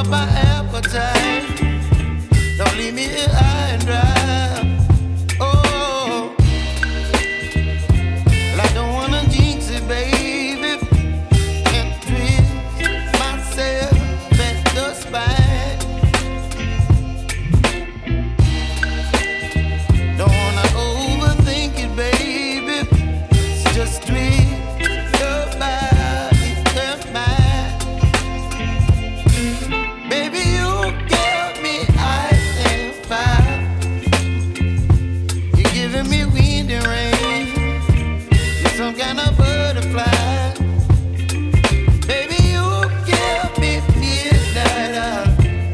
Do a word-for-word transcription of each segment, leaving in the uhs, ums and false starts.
my appetite. Don't leave me here high and dry. Oh, well, I don't wanna jinx it, baby, and twist myself at the spine. Don't wanna overthink it, baby. It's just twist your body and mine. Baby, you give me ice and fire. You're giving me wind and rain. You're some kind of butterfly. Baby, you give me midnight oil.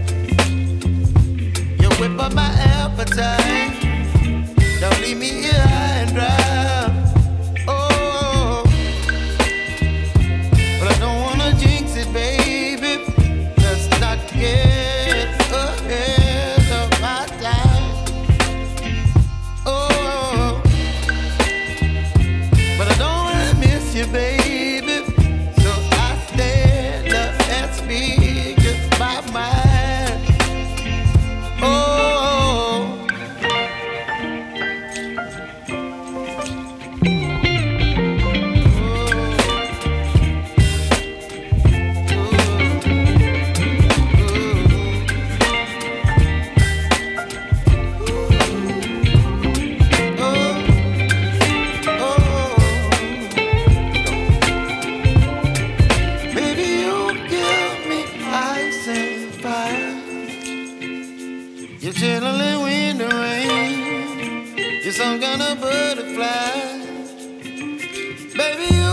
You whip up my appetite. Don't leave me here high and dry. Oh, but I don't wanna jinx it, baby. Let's not get ahead of my time. Oh, but I don't wanna miss you, baby. So I stand up and speak my mind. Oh. You're chilling wind and rain. You're some kind of butterfly. Baby,